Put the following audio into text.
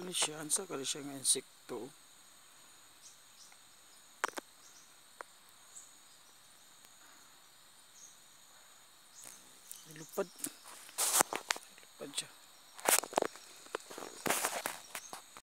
Kani siya, ansa kani siya nga insekto. Lupad.